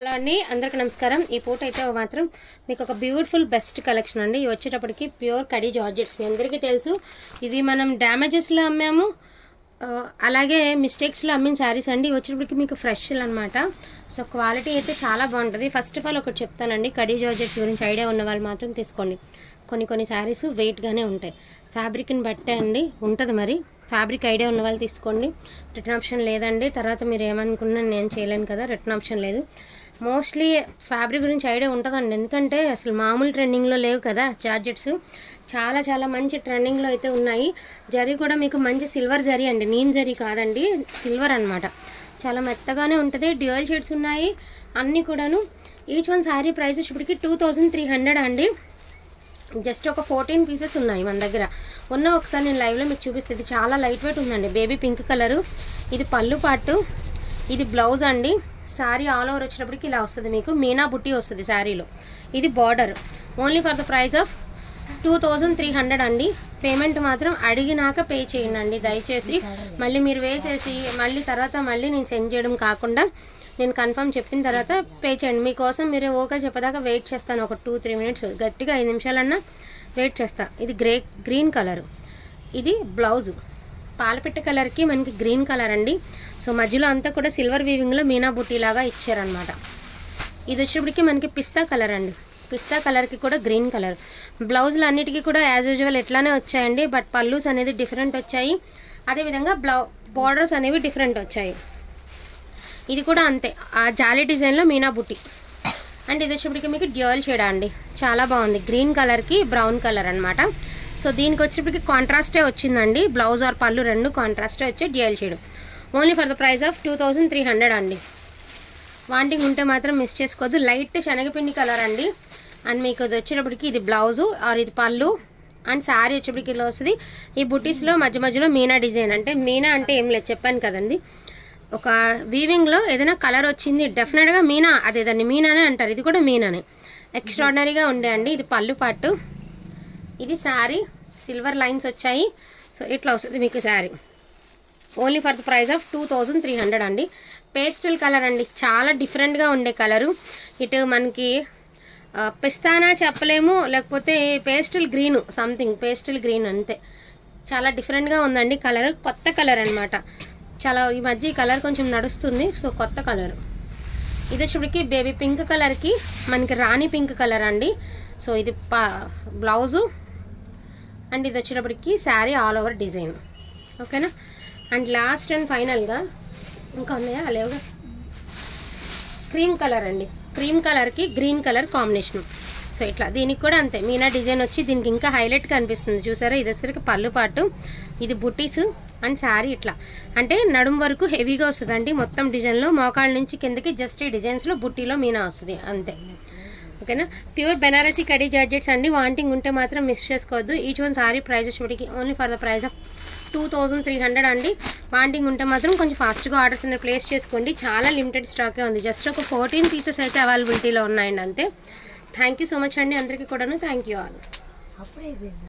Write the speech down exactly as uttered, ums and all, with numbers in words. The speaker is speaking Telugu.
అండి అందరికీ నమస్కారం। ఈ పూట అయితే మాత్రం మీకు ఒక బ్యూటిఫుల్ బెస్ట్ కలెక్షన్ అండి। ఇవి వచ్చేటప్పటికి ప్యూర్ కడీ జార్జెట్స్ మీ అందరికీ తెలుసు। ఇవి మనం డ్యామేజెస్లో అమ్మాము, అలాగే మిస్టేక్స్లో అమ్మిన శారీస్ అండి। ఇవి వచ్చేటప్పటికి మీకు ఫ్రెష్ అనమాట। సో క్వాలిటీ అయితే చాలా బాగుంటుంది। ఫస్ట్ ఆఫ్ ఆల్ ఒకటి చెప్తానండి, కడీ జార్జెట్స్ గురించి ఐడియా ఉన్న వాళ్ళు మాత్రం తీసుకోండి। కొన్ని కొన్ని శారీస్ వెయిట్గానే ఉంటాయి, ఫ్యాబ్రిక్ని బట్టే అండి ఉంటుంది। మరి ఫ్యాబ్రిక్ ఐడియా ఉన్న వాళ్ళు తీసుకోండి, రిటర్న్ ఆప్షన్ లేదండి। తర్వాత మీరు ఏమనుకున్నా నేను చేయలేను కదా, రిటర్న్ ఆప్షన్ లేదు। మోస్ట్లీ ఫ్యాబ్రిక్ గురించి ఐడియా ఉంటుందండి, ఎందుకంటే అసలు మామూలు ట్రెండింగ్లో లేవు కదా జార్జెట్స్, చాలా చాలా మంచి ట్రెండింగ్లో అయితే ఉన్నాయి। జరీ కూడా మీకు మంచి సిల్వర్ జరీ అండి, నీమ్ జరీ కాదండి, సిల్వర్ అనమాట। చాలా మెత్తగానే ఉంటుంది, డ్యూయల్ షేడ్స్ ఉన్నాయి అన్నీ కూడాను। ఈచ్ వన్ శారీ ప్రైస్ ఇప్పటికి టూ థౌజండ్ త్రీ హండ్రెడ్ అండి। జస్ట్ ఒక ఫోర్టీన్ పీసెస్ ఉన్నాయి మన దగ్గర ఉన్న, ఒకసారి నేను లైవ్లో మీకు చూపిస్తే ఇది చాలా లైట్ వెయిట్ ఉందండి। బేబీ పింక్ కలరు, ఇది పళ్ళు పాటు, ఇది బ్లౌజ్ అండి। శారీ ఆల్ ఓవర్ వచ్చేటప్పటికి ఇలా వస్తుంది, మీకు మీనా బుట్టి వస్తుంది శారీలో। ఇది border, only for the price of two thousand three hundred అండి। పేమెంట్ మాత్రం అడిగినాక పే చేయండి దయచేసి, మళ్ళీ మీరు వేసేసి మళ్ళీ తర్వాత మళ్ళీ నేను సెండ్ చేయడం కాకుండా నేను కన్ఫర్మ్ చెప్పిన తర్వాత పే చేయండి। మీకోసం మీరు ఓకే చెప్పదాకా వెయిట్ చేస్తాను, ఒక టూ త్రీ మినిట్స్ గట్టిగా ఐదు నిమిషాలన్నా వెయిట్ చేస్తా। ఇది గ్రే గ్రీన్ కలరు, ఇది బ్లౌజు పాలపిట్ట కలర్కి మనకి గ్రీన్ కలర్ అండి। సో మధ్యలో అంతా కూడా సిల్వర్ వీవింగ్లో మీనా బుట్టి లాగా ఇచ్చారనమాట। ఇది వచ్చేటప్పటికి మనకి పిస్తా కలర్ అండి, పిస్తా కలర్కి కూడా గ్రీన్ కలర్। బ్లౌజులు అన్నిటికీ కూడా యాజ్ యూజువల్ ఎట్లానే వచ్చాయండి, బట్ పల్లూస్ అనేది డిఫరెంట్ వచ్చాయి, అదేవిధంగా బ్లౌ బార్డర్స్ అనేవి డిఫరెంట్ వచ్చాయి। ఇది కూడా అంతే, ఆ జాలీ డిజైన్లో మీనా బుట్టి। అండ్ ఇది వచ్చేప్పటికి మీకు డ్యూయల్ షేడ్ అండి, చాలా బాగుంది, గ్రీన్ కలర్కి బ్రౌన్ కలర్ అనమాట। సో దీనికి వచ్చేప్పటికి కాంట్రాస్టే వచ్చిందండి, బ్లౌజ్ ఆర్ పళ్ళు రెండు కాంట్రాస్టే వచ్చే dual shade, only for the price of two thousand three hundred అండి। వాంటింగ్ ఉంటే మాత్రం మిస్ చేసుకోవద్దు, లైట్ శనగపిండి కలర్ అండి। అండ్ మీకు ఇది వచ్చేటప్పటికి ఇది బ్లౌజు ఆర్ ఇది పళ్ళు, అండ్ శారీ వచ్చేప్పటికి ఇలా వస్తుంది। ఈ బుటీస్లో మధ్య మధ్యలో మీనా డిజైన్, అంటే మీనా అంటే ఏం లేదు చెప్పాను కదండి, ఒక వీవింగ్లో ఏదైనా కలర్ వచ్చింది డెఫినెట్గా మీనా, అదే దాన్ని మీనానే అంటారు, ఇది కూడా మీనానే, ఎక్స్ట్రాడినరీగా ఉండే అండి। ఇది పళ్ళు పాటు, ఇది శారీ సిల్వర్ లైన్స్ వచ్చాయి। సో ఇట్లా వస్తుంది మీకు sari, only for the price of two thousand three hundred అండి। పేస్టల్ కలర్ అండి, చాలా డిఫరెంట్గా ఉండే కలరు, ఇటు మనకి పిస్తానా చెప్పలేము, లేకపోతే pastel green something, pastel green అంతే, చాలా డిఫరెంట్గా ఉందండి కలర్, కొత్త కలర్ అనమాట, చాలా ఈ మధ్య ఈ కలర్ కొంచెం నడుస్తుంది, సో కొత్త కలర్। ఇది వచ్చేప్పటికి బేబీ పింక్ కలర్కి మనకి రాణి పింక్ కలర్ అండి। సో ఇది పా బ్లౌజు, అండ్ ఇది వచ్చేటప్పటికి శారీ ఆల్ ఓవర్ డిజైన్, ఓకేనా। అండ్ లాస్ట్ అండ్ ఫైనల్గా ఇంకా ఉన్నాయా లేవుగా, క్రీమ్ కలర్ అండి, క్రీమ్ కలర్కి గ్రీన్ కలర్ కాంబినేషన్। సో ఇట్లా దీనికి కూడా అంతే మీనా డిజైన్ వచ్చి దీనికి ఇంకా హైలైట్ కనిపిస్తుంది చూసారా। ఇది వచ్చేసరికి పళ్ళు పాటు, ఇది బుట్టీస్ అండ్ శారీ ఇట్లా, అంటే నడుము వరకు హెవీగా వస్తుందండి మొత్తం డిజైన్లో, మోకాళ్ళ నుంచి కిందకి జస్ట్ ఈ డిజైన్స్లో బుట్టీలో మీనా వస్తుంది అంతే, ఓకేనా। ప్యూర్ బెనారసీ కడీ జార్జెట్స్ అండి, వాంటింగ్ ఉంటే మాత్రం మిస్ చేసుకోవద్దు। ఈచ్ వన్ సారీ ప్రైస్ వచ్చేటికి only for the price of two thousand three hundred అండి। వాంటింగ్ ఉంటే మాత్రం కొంచెం ఫాస్ట్గా ఆర్డర్స్ అనేది ప్లేస్ చేసుకోండి, చాలా లిమిటెడ్ స్టాకే ఉంది, జస్ట్ ఒక ఫోర్టీన్ పీసెస్ అయితే అవైలబిలిటీలో ఉన్నాయండి అంతే। థ్యాంక్ యూ సో మచ్ అండి అందరికీ కూడాను, థ్యాంక్ యూ ఆల్।